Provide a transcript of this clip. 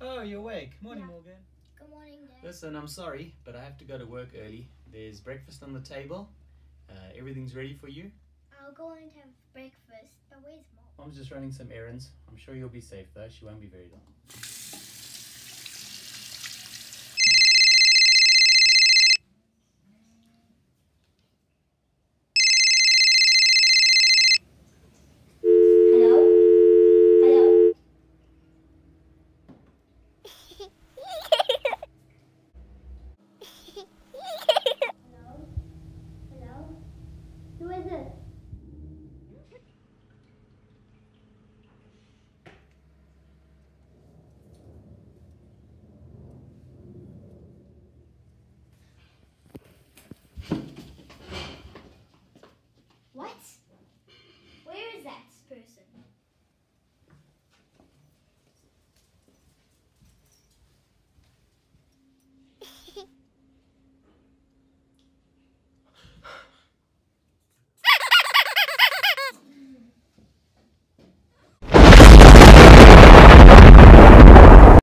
Oh, you're awake. Morning, Yeah. Morgan. Good morning, Dad. Listen, I'm sorry, but I have to go to work early. There's breakfast on the table. Everything's ready for you. I'll go and have breakfast, but where's Mom? Mom's just running some errands. I'm sure you'll be safe though. She won't be very long.